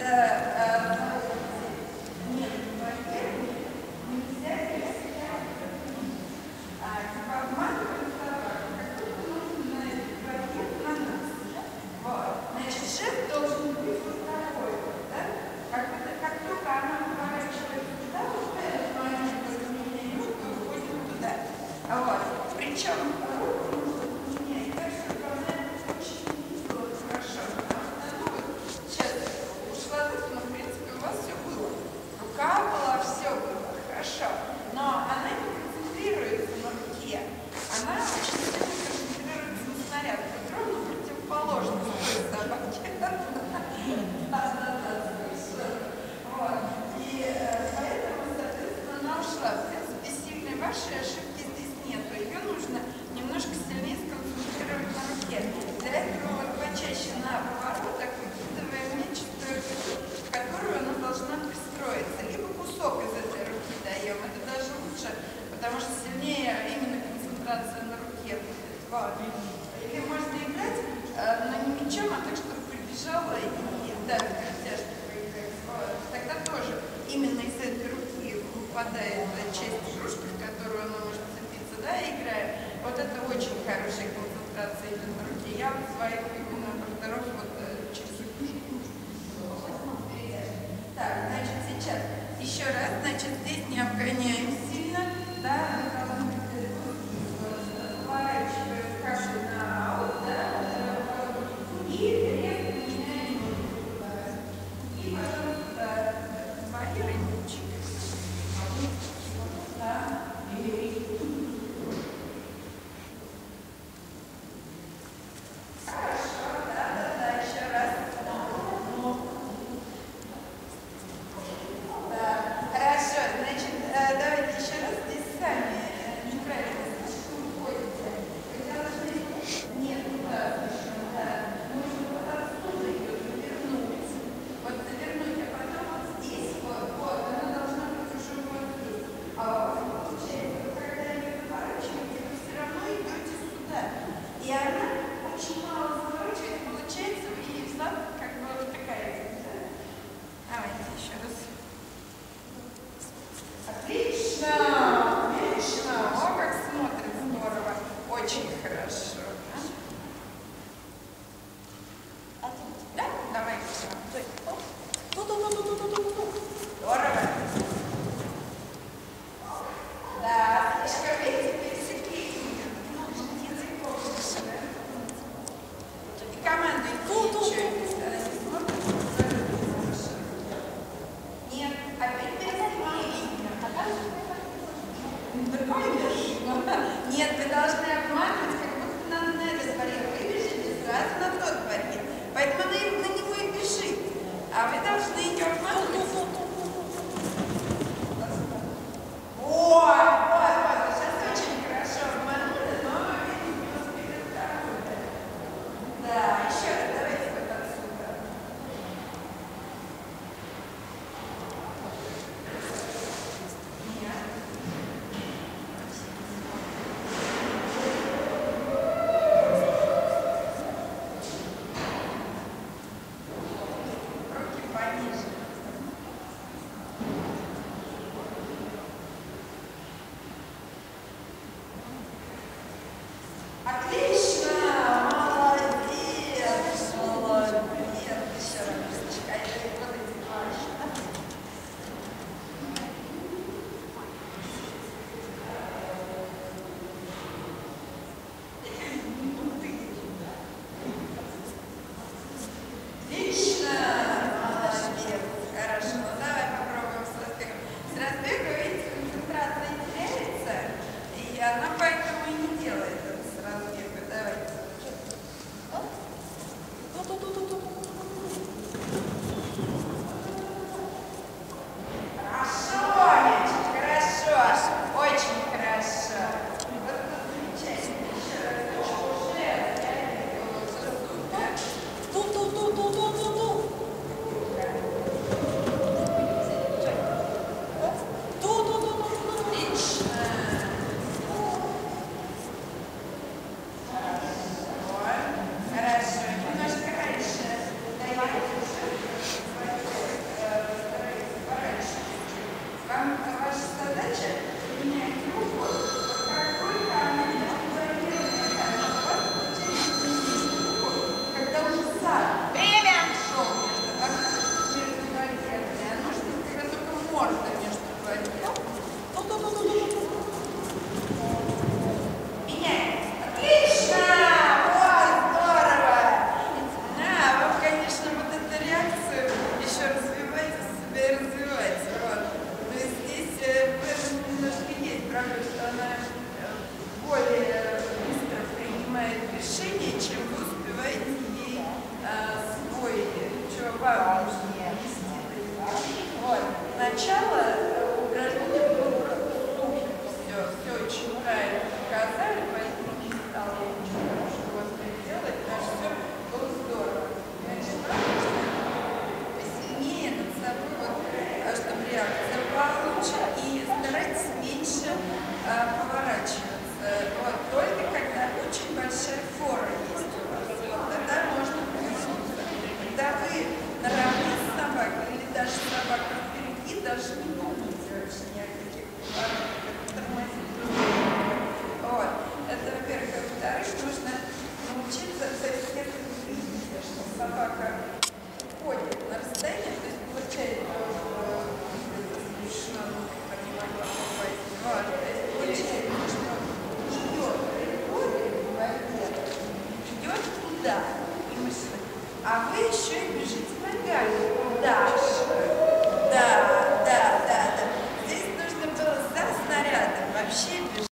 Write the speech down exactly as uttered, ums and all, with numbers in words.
Ту-ту-ту-ту-ту-ту-ту. вам нужно вот. Начало упражнения было все, все очень правильно показали, поэтому не стала я ничего хорошего делать, даже все было здорово. Значит, нужно посильнее над собой, вот, чтобы реакция получше, и старайтесь меньше а, поворачиваться. Вот, только когда очень большая фора есть у вас, вот, тогда можно повернуться. Когда вы наравне с собакой или даже собака впереди, даже не думайте вообще ни о каких поворотах, это тормозит. Вот, это во-первых. Во-вторых, нужно научиться, то есть если вы видите, что собака